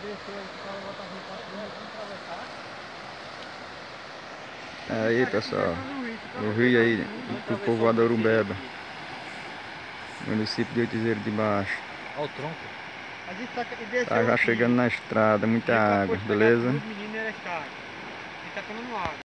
Aí pessoal, o rio aí do povoado Urumbeba, município de Oitizeiro de Baixo. Olha o tronco. Tá já chegando na estrada, muita água, beleza?